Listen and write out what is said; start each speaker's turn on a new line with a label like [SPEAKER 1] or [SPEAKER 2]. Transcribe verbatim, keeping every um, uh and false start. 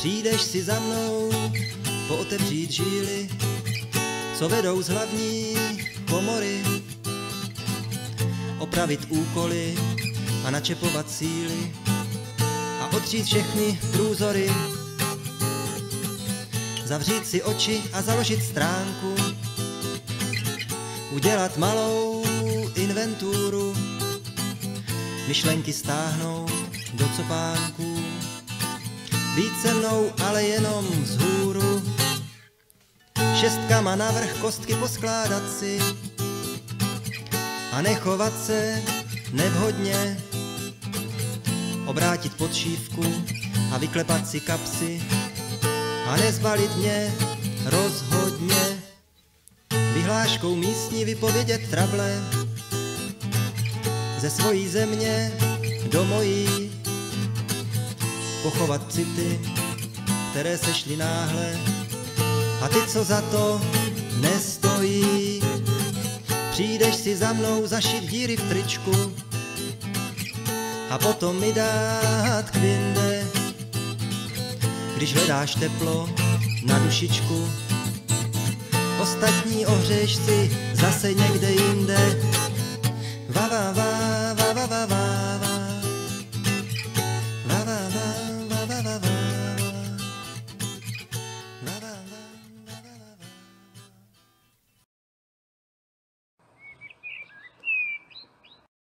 [SPEAKER 1] Přijdeš si za mnou pootevřít žíly, co vedou z hlavní komory, opravit úkoly a načepovat síly a otřít všechny průzory, zavřít si oči a založit stránku, udělat malou inventuru, myšlenky stáhnout do copánků, být se mnou, ale jenom vzhůru, šestkama navrch kostky poskládat si a nechovat se nevhodně, obrátit podšívku a vyklepat si kapsy a nezbalit mě rozhodně, vyhláškou místní vypovědět trable, ze svojí země do mojí, pochovat city, které sešly náhle, a ty, co za to nestojí. Přijdeš si za mnou zašít díry v tričku a potom mi dát kvinde, když hledáš teplo na dušičku. Ostatní ohřejš si zase někde jinde.